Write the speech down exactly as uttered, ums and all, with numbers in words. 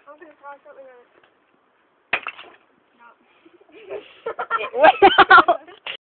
I'm gonna toss something on it. It went out.